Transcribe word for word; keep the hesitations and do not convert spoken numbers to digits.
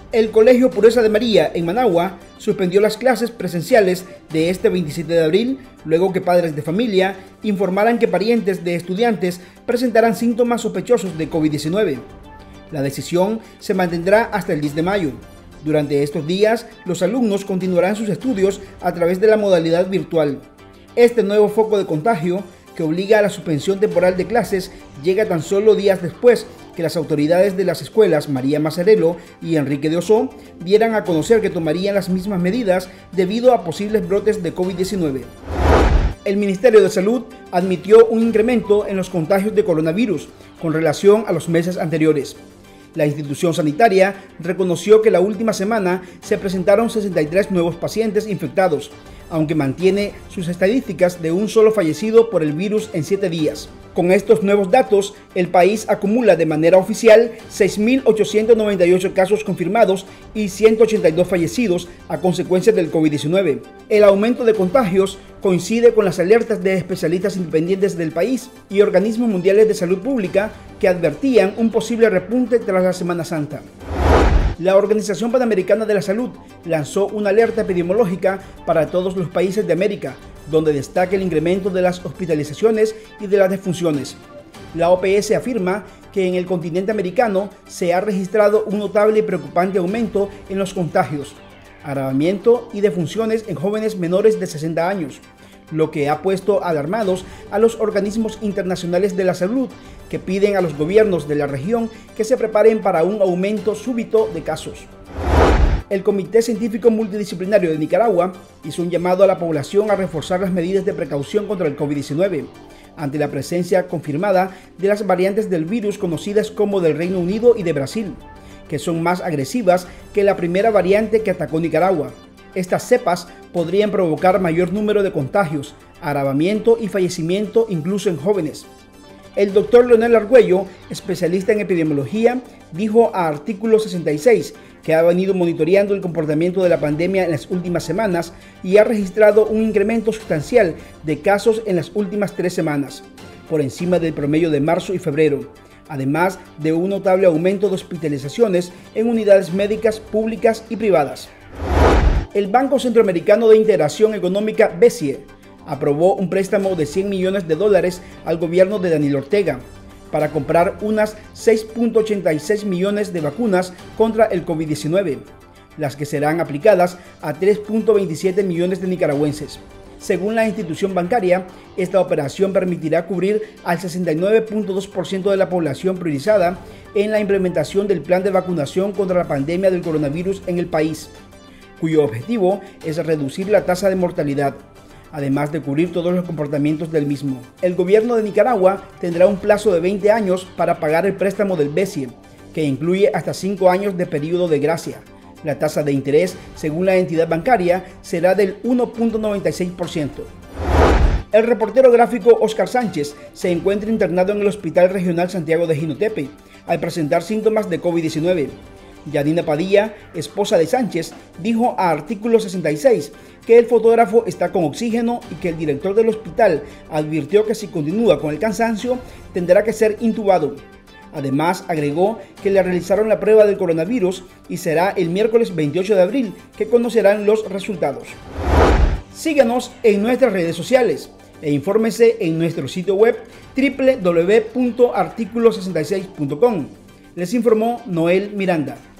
El Colegio Pureza de María en Managua suspendió las clases presenciales de este veintisiete de abril, luego que padres de familia informaran que parientes de estudiantes presentarán síntomas sospechosos de COVID diecinueve. La decisión se mantendrá hasta el diez de mayo. Durante estos días, los alumnos continuarán sus estudios a través de la modalidad virtual. Este nuevo foco de contagio, que obliga a la suspensión temporal de clases, llega tan solo días después que las autoridades de las escuelas María Mazzarello y Enrique de Ossó dieran a conocer que tomarían las mismas medidas debido a posibles brotes de COVID diecinueve. El Ministerio de Salud admitió un incremento en los contagios de coronavirus con relación a los meses anteriores. La institución sanitaria reconoció que la última semana se presentaron sesenta y tres nuevos pacientes infectados, aunque mantiene sus estadísticas de un solo fallecido por el virus en siete días. Con estos nuevos datos, el país acumula de manera oficial seis mil ochocientos noventa y ocho casos confirmados y ciento ochenta y dos fallecidos a consecuencia del COVID diecinueve. El aumento de contagios coincide con las alertas de especialistas independientes del país y organismos mundiales de salud pública que advertían un posible repunte tras la Semana Santa. La Organización Panamericana de la Salud lanzó una alerta epidemiológica para todos los países de América, donde destaca el incremento de las hospitalizaciones y de las defunciones. La O P S afirma que en el continente americano se ha registrado un notable y preocupante aumento en los contagios, agravamiento y defunciones en jóvenes menores de sesenta años, lo que ha puesto alarmados a los organismos internacionales de la salud, que piden a los gobiernos de la región que se preparen para un aumento súbito de casos. El Comité Científico Multidisciplinario de Nicaragua hizo un llamado a la población a reforzar las medidas de precaución contra el COVID diecinueve, ante la presencia confirmada de las variantes del virus conocidas como del Reino Unido y de Brasil, que son más agresivas que la primera variante que atacó Nicaragua. Estas cepas podrían provocar mayor número de contagios, agravamiento y fallecimiento incluso en jóvenes. El doctor Leonel Argüello, especialista en epidemiología, dijo a Artículo sesenta y seis que ha venido monitoreando el comportamiento de la pandemia en las últimas semanas y ha registrado un incremento sustancial de casos en las últimas tres semanas, por encima del promedio de marzo y febrero, además de un notable aumento de hospitalizaciones en unidades médicas públicas y privadas. El Banco Centroamericano de Integración Económica, B C E, aprobó un préstamo de cien millones de dólares al gobierno de Daniel Ortega para comprar unas seis punto ochenta y seis millones de vacunas contra el COVID diecinueve, las que serán aplicadas a tres punto veintisiete millones de nicaragüenses. Según la institución bancaria, esta operación permitirá cubrir al sesenta y nueve punto dos por ciento de la población priorizada en la implementación del plan de vacunación contra la pandemia del coronavirus en el país, cuyo objetivo es reducir la tasa de mortalidad, además de cubrir todos los comportamientos del mismo. El gobierno de Nicaragua tendrá un plazo de veinte años para pagar el préstamo del B C E, que incluye hasta cinco años de periodo de gracia. La tasa de interés, según la entidad bancaria, será del uno punto noventa y seis por ciento. El reportero gráfico Oscar Sánchez se encuentra internado en el Hospital Regional Santiago de Jinotepe al presentar síntomas de COVID diecinueve. Yanina Padilla, esposa de Sánchez, dijo a Artículo sesenta y seis que el fotógrafo está con oxígeno y que el director del hospital advirtió que si continúa con el cansancio tendrá que ser intubado. Además, agregó que le realizaron la prueba del coronavirus y será el miércoles veintiocho de abril que conocerán los resultados. Síganos en nuestras redes sociales e infórmese en nuestro sitio web doble u doble u doble u punto artículo sesenta y seis punto com. Les informó Noel Miranda.